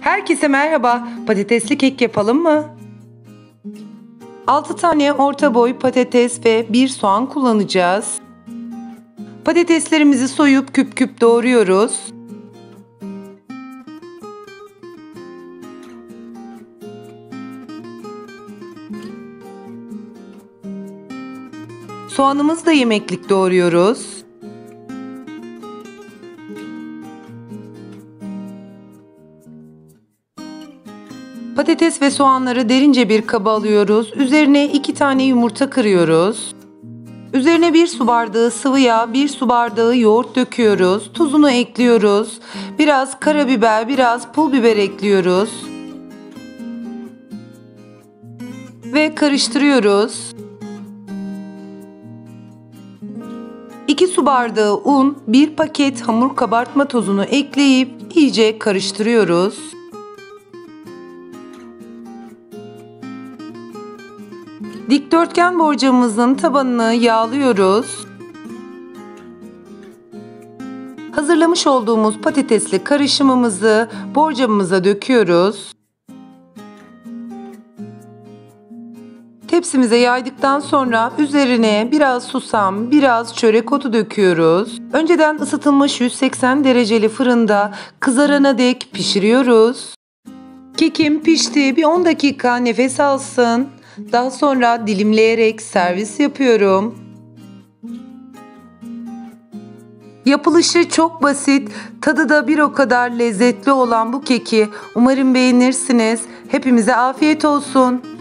Herkese merhaba. Patatesli kek yapalım mı? 6 tane orta boy patates ve 1 soğan kullanacağız. Patateslerimizi soyup küp küp doğruyoruz. Soğanımızı da yemeklik doğruyoruz. Patates ve soğanları derince bir kaba alıyoruz. Üzerine 2 tane yumurta kırıyoruz. Üzerine 1 su bardağı sıvı yağ, 1 su bardağı yoğurt döküyoruz. Tuzunu ekliyoruz. Biraz karabiber, biraz pul biber ekliyoruz. Ve karıştırıyoruz. 2 su bardağı un, 1 paket hamur kabartma tozunu ekleyip iyice karıştırıyoruz. Dikdörtgen borcamımızın tabanını yağlıyoruz. Hazırlamış olduğumuz patatesli karışımımızı borcamımıza döküyoruz. Tepsimize yaydıktan sonra üzerine biraz susam, biraz çörek otu döküyoruz. Önceden ısıtılmış 180 dereceli fırında kızarana dek pişiriyoruz. Kekim pişti, bir 10 dakika nefes alsın. Daha sonra dilimleyerek servis yapıyorum. Yapılışı çok basit, tadı da bir o kadar lezzetli olan bu keki umarım beğenirsiniz. Hepimize afiyet olsun.